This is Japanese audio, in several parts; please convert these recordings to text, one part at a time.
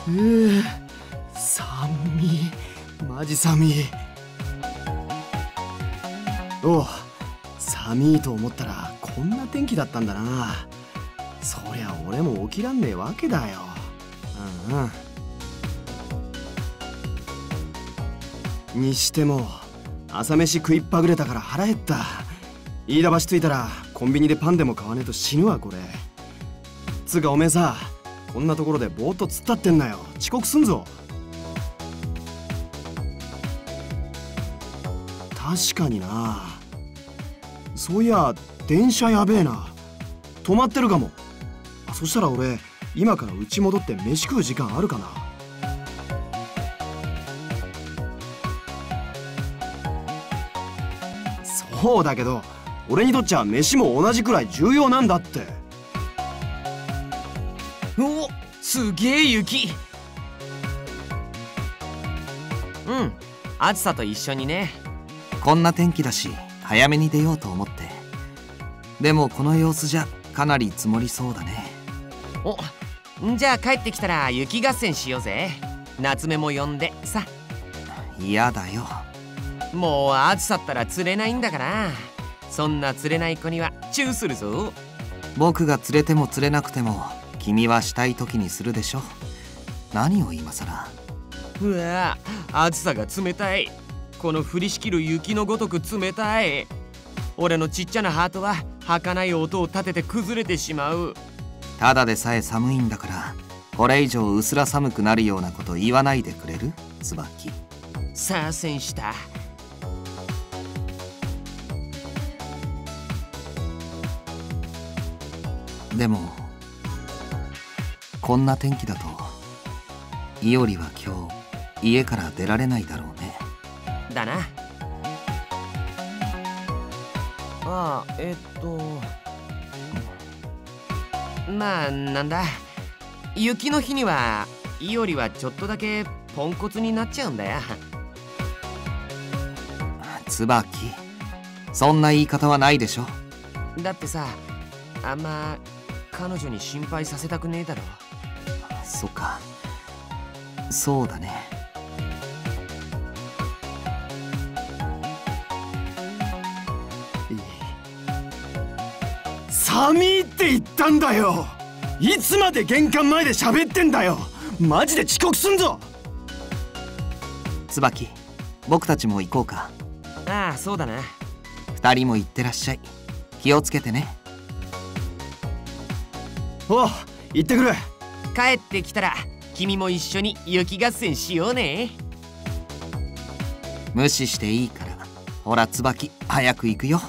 寒い、マジ寒い。おう、寒いと思ったらこんな天気だったんだな。そりゃ俺も起きらんねえわけだよ。にしても朝飯食いっぱぐれたから腹減った。飯田橋着いたらコンビニでパンでも買わねえと死ぬわこれ。つうかおめえさ、こんなところでぼーっと突っ立ってんなよ。遅刻すんぞ。確かにな。そういや電車やべえな。止まってるかも。そしたら俺今から家戻って飯食う時間あるかな。そうだけど俺にとっちゃ飯も同じくらい重要なんだって。 お、すげえ雪。暑さと一緒にね。 こんな天気だし早めに出ようと思って。でもこの様子じゃかなり積もりそうだね。 じゃあ帰ってきたら雪合戦しようぜ。夏目も呼んでさ。 嫌だよ。 もう暑さったら釣れないんだから。そんな釣れない子にはチューするぞ。 僕が釣れても釣れなくても君はしたい時にするでしょ。何を今さら。 うわ、暑さが冷たい。この降りしきる雪のごとく冷たい。俺のちっちゃなハートは儚い音を立てて崩れてしまう。 ただでさえ寒いんだから、これ以上うすら寒くなるようなこと言わないでくれる？椿。 さあ戦士だ。 でもこんな天気だと伊織は今日家から出られないだろうね。 だな。まあなんだ、雪の日には伊織はちょっとだけポンコツになっちゃうんだよ。 椿、そんな言い方はないでしょ。 だってさ、あんま彼女に心配させたくねえだろ。 そっか、そうだね。 寒いって言ったんだよ。いつまで玄関前で喋ってんだよ。マジで遅刻すんぞ。 椿、僕たちも行こうか。 ああ、そうだな。 二人も行ってらっしゃい。気をつけてね。 おう、行ってくる。 帰ってきたら君も一緒に雪合戦しようね。 無視していいから。ほら椿、早く行くよ。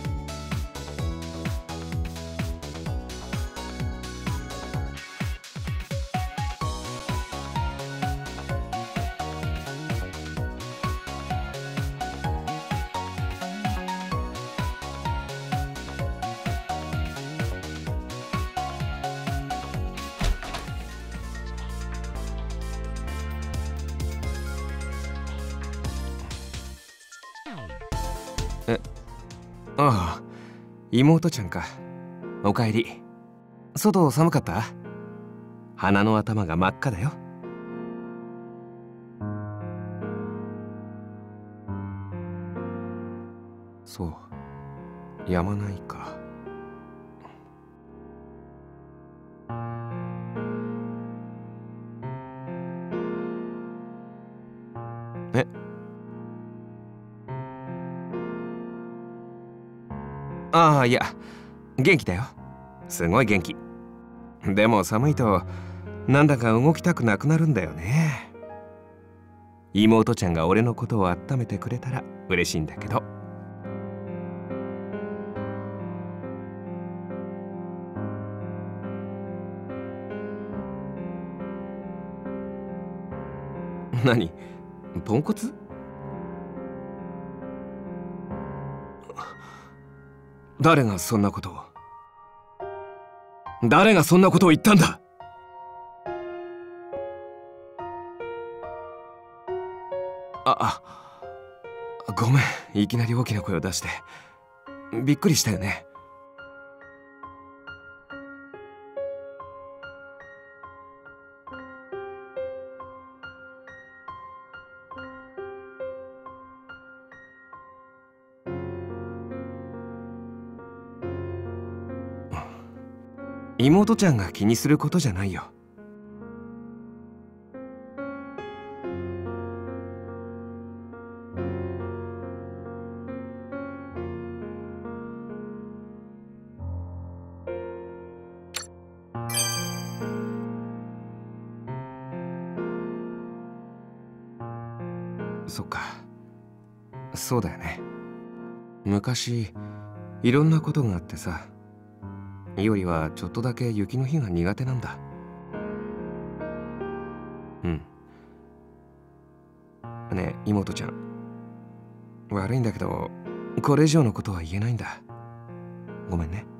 ああ、妹ちゃんか。おかえり。外寒かった？鼻の頭が真っ赤だよ。そう、やまないか。え？ああ、いや、元気だよ。すごい元気。でも寒いとなんだか動きたくなくなるんだよね。妹ちゃんが俺のことを温めてくれたら嬉しいんだけど。何？ポンコツ？誰がそんなことを言ったんだ？ごめん、いきなり大きな声を出してびっくりしたよね。 妹ちゃんが気にすることじゃないよ。そっか、そうだよね。昔いろんなことがあってさ、いおりはちょっとだけ雪の日が苦手なんだ。ねえ妹ちゃん、悪いんだけどこれ以上のことは言えないんだ。ごめんね。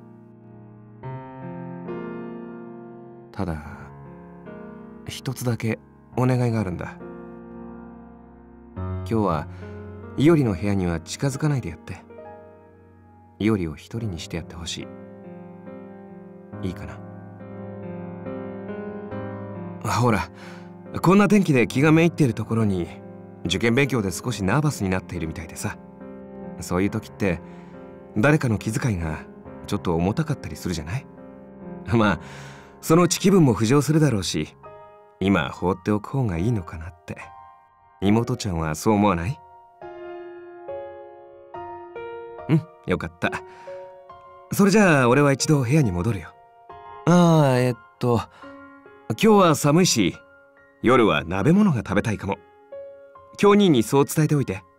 ただ一つだけお願いがあるんだ。今日はいおりの部屋には近づかないでやって。いおりを一人にしてやってほしい。いいかな。ほら、こんな天気で気がめいっているところに受験勉強で少しナーバスになっているみたいでさ、そういう時って誰かの気遣いがちょっと重たかったりするじゃない。まあそのうち気分も浮上するだろうし、今放っておく方がいいのかなって。妹ちゃんはそう思わない？よかった。それじゃあ俺は一度部屋に戻るよ。今日は寒いし夜は鍋物が食べたいかも。今日兄にそう伝えておいて。